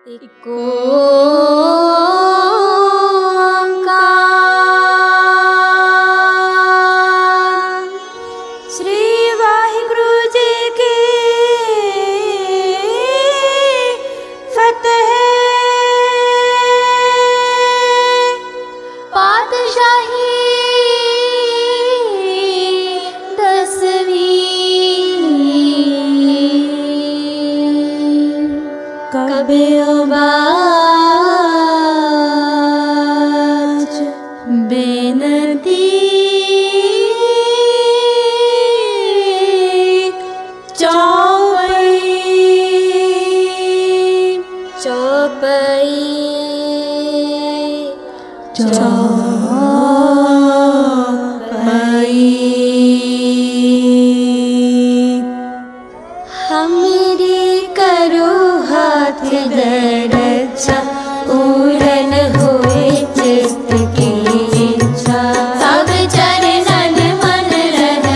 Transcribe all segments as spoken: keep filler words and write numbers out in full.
Eco Shri Waheguru ji की फतेह। पातशाही दसवीं कबे बाज बेनती चौपाई चौपाई चौपाई। हमारी करो हाथ दरक्षा पूरन होए चित्त की इच्छा। सब चरणन मन रह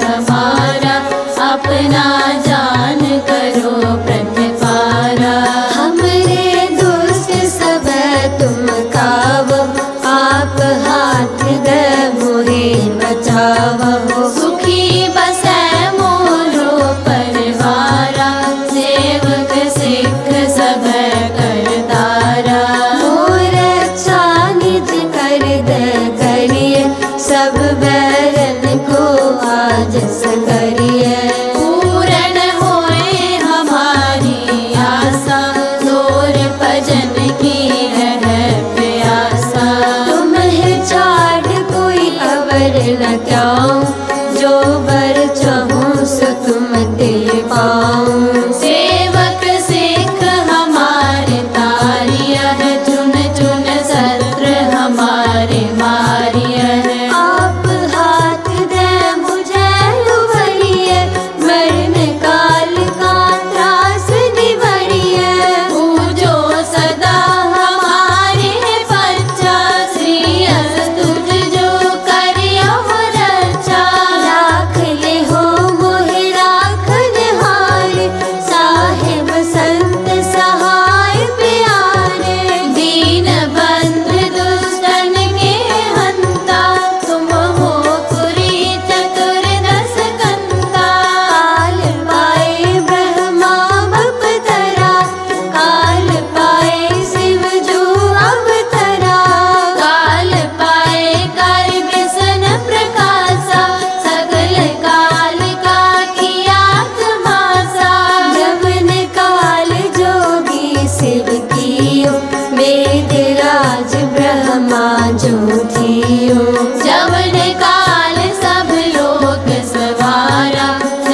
हमारा अपना जान करो प्रतिपारा। हमरे दुष्ट सब तुम कावो आप हाथ दे मोहे बचावो। सुखी बसै मोरो परिवारा सेवक सिख सब करतारा। मोर अच्छा निज कर दे करिए सब बैरन को आज करिए। पूरन होए हमारी आशा तोर भजन की रह प्यासा। तुम्हें छाड़ कोई अवर न क्याऊं जो बर चाहूं सो तुम दे पाऊं। सेवक सिख हमारे तारिया है चुन चुन सत्र हमारे मारिया है। आप हाथ दे मुझे उभरिए मरण काल का त्रास निवारिए। पूजो सदा हमारे बच्चा श्री अस तुझ जो करियो रक्षा। राख ले हो मोहे राखनहार साहिब संत सहाय प्यारे। दीन बंधु दुष्टन के हंता तुम हो पुरी चतुर्दश कंता। काल पाए ब्रह्मा बपतरा काल पाए शिव जो अवतरा। काल पाए कर विष्ण प्रकाशा सगल काल का किया तमाशा। जवन काल जोगी शिव कियो वेद राज ब्रह्मा जो थियो। जवन काल सब लोक सवारा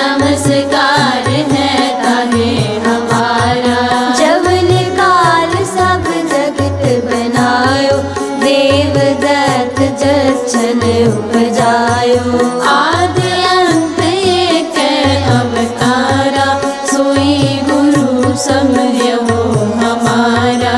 नमस्कार है ताहे हमारा। जवन काल सब जगत बनायो देव दत्त जच्छन उपजायो। आदि अंत एक अवतारा सोई गुरु समझो हमारा।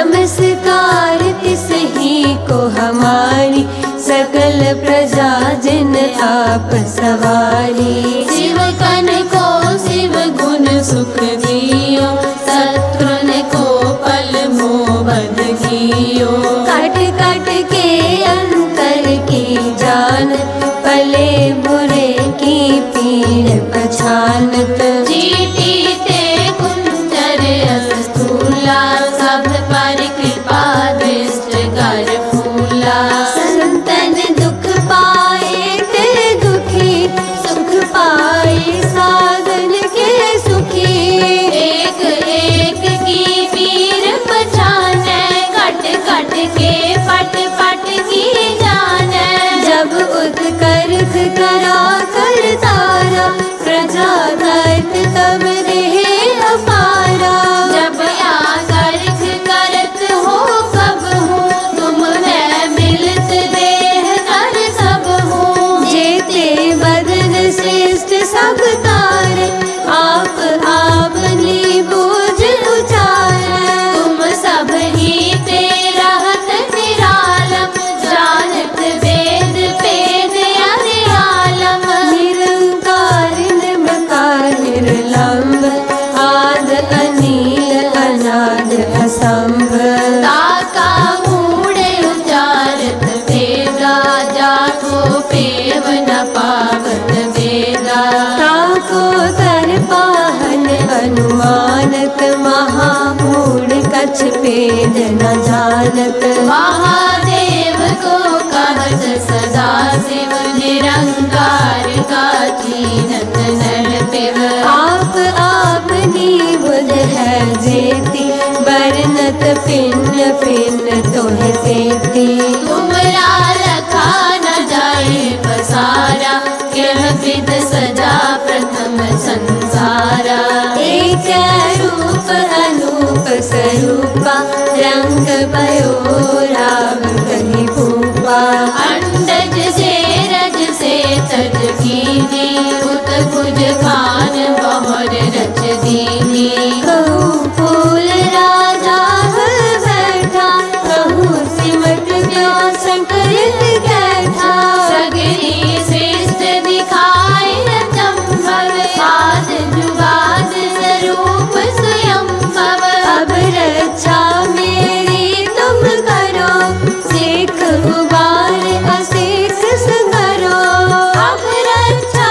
नमस्कार तिस ही को हमारी सकल प्रजा जिन आप सवारी। शिव कन को शिव गुण सुख दियो शत्रुन को पल मोह बध कियो। कट कट के अंतर की जान पले बुरे की पीड़ पछानत। चीटी ते कुंजर अस स्थूला सब पर कृपा दृष्ट कर फूला। संतन दुख पाए ते दुखी सुख पाए साधन के सुखी। एक एक की पीर पछाने कट कट के पट पट की जाने। जब उत कर करा कर तारा प्रजा दर्द कछ भेद न जानत। महादेव को कहत सदा शिव निरंकार का कीनत नर पिव। आप आपनी बुध है जेती बरनत पिन पिन तोह सेती। तुमरा लखा न जाए पसारा यह विध सजा प्रथम संसारा। एक रूप अनूप स्वरूपा रंग भयो राम कही भूपा। अंडज से रज से तज कीनी उत भुज खान बहुर रच दीनी। कहूँ फूल राजा हर बैठा कहूँ सिमट गया शंकर कैठा। सगरी श्रेष्ठ दिखाए चंबल आद जुगाद स्वरूप स्वयं भव। अब रक्षा मेरी तुम करो सीख उबार असीख संगरो। अब रक्षा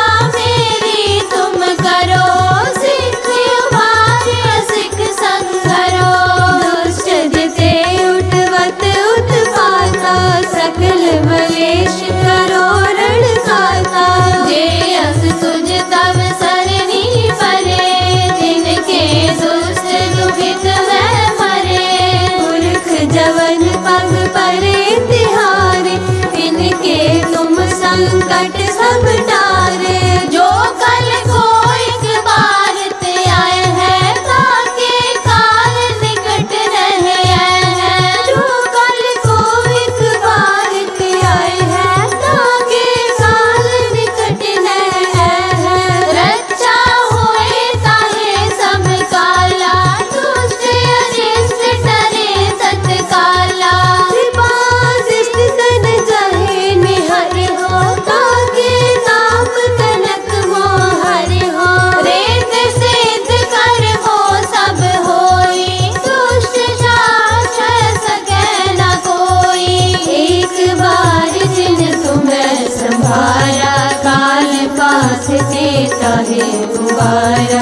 मेरी तुम करो सिख उबार सिख संगरो। दुष्ट जिते उठवत उत्पाता सकल मलेश करो रण खाता। जे अस तुझ तव सरनी परे तिनके दुष्ट दुखित वह मरे। पुरख जवन पग परे तिहारे इनके तुम संकट सब टारे। जो कल को एक बार ते आए हैं ताके काल निकट रहे हैं। जो कल को एक बार ते आए हैं ताके काल निकट न है। रक्षा होए ताहे सब काला दुष्ट अरिष्ट डरे तत्काला। कृपा दृष्ट तन जाहे निहर हो ताके नाम तनक मोहर हो। रेत सिद्ध कर हो सब होई दुष्ट शासक सकै न कोई। एक बार जिन तुम्हें संभारा काल पास से ताहे दुबारा।